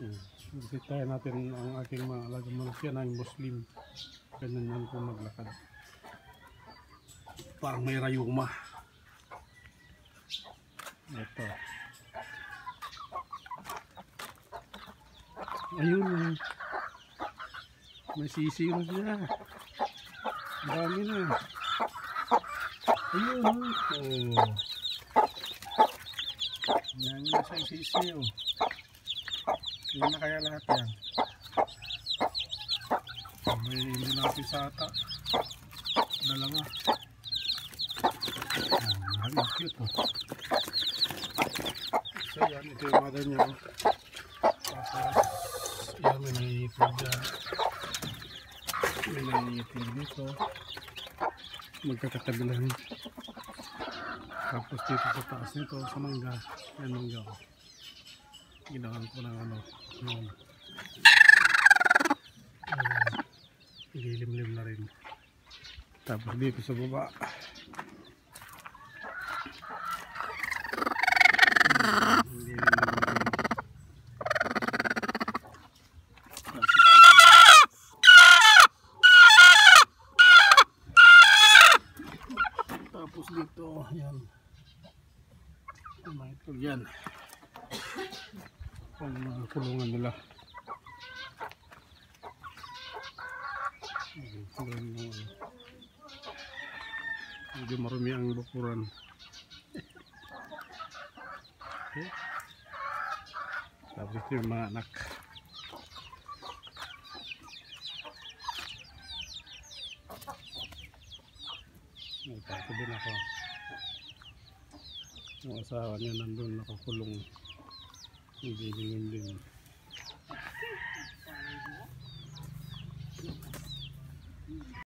Bisitahin natin ang aking mga alagang manok. Yan ay Muslim. Ganun lang po maglakad. Parang may rayuma. Ito. Ayun. May sisiyo siya. Dami na. Ayun. Oh. Dami na siya sisiyo. Yan na kaya lahat yan. May hindi natin sa ata. Dalawa. Ang cute oh. So yan, ito yung mother niya oh. Tapos yan, may nangingitlog dyan. May nangingitlog dito. Magkakatabilan. Tapos dito sa taas nito, sa mangga. Yan mangga oh. Ginawan ko ng ano. Lilim-lim na rin. Tapos dito sa baba. Tapos dito, yan. May itlog yan. Ang mga kulungan nila. Medyo marumi ang bukuran. Okay. Tapos ito yung mga anak. Nagpasa din ako. Yung asawa niya nandun nakakulong. Hindi din.